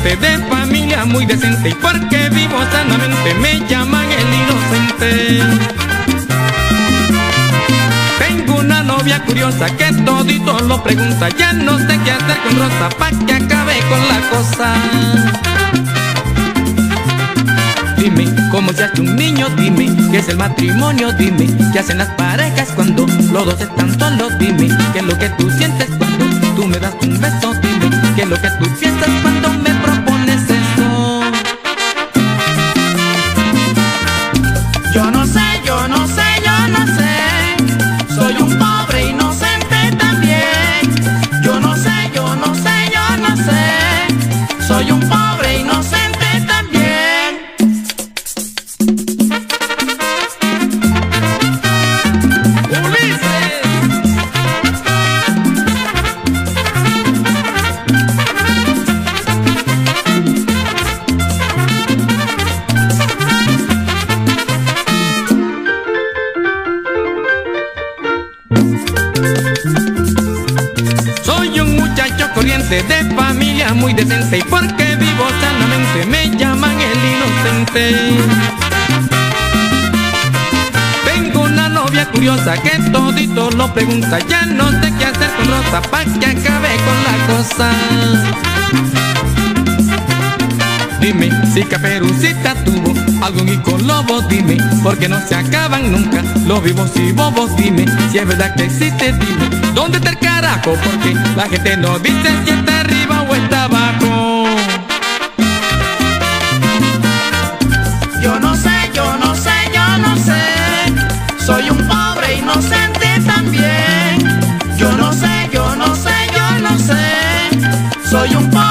corriente, de familia muy decente, y porque vivo sanamente me llaman el inocente. Tengo una novia curiosa que todito lo pregunta, ya no sé qué hacer con Rosa pa' que acabe con la cosa. Dime, ¿cómo se hace un niño? Dime, ¿qué es el matrimonio? Dime, ¿qué hacen las parejas cuando los dos están solos? Dime, ¿qué es lo que tú sientes cuando tú me das un beso? Dime, ¿qué es lo que tú piensas cuando me propones eso? Yo no sé, yo no sé, yo no sé. Soy un pobre inocente también. Yo no sé, yo no sé, yo no sé. Soy un pobre inocente también. Soy un muchacho corriente, de familia muy decente, y porque vivo sanamente me llaman el inocente. Tengo una novia curiosa que todito lo pregunta, ya no sé qué hacer con Rosa pa' que acabe con la cosa. Dime si Caperucita tuvo algún hijo lobo, dime, porque no se acaban nunca los vivos y bobos. Dime si es verdad que existe, dime, ¿dónde está el carajo? Porque la gente no dice si está arriba o está abajo. Yo no sé, yo no sé, yo no sé. Soy un pobre inocente también. Yo no sé, yo no sé, yo no sé. Soy un pobre